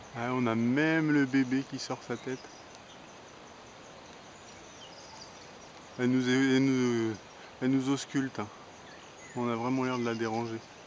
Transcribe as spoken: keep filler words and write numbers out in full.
Ah, on a même le bébé qui sort sa tête. Elle nous, elle nous, elle nous ausculte, hein. On a vraiment l'air de la déranger.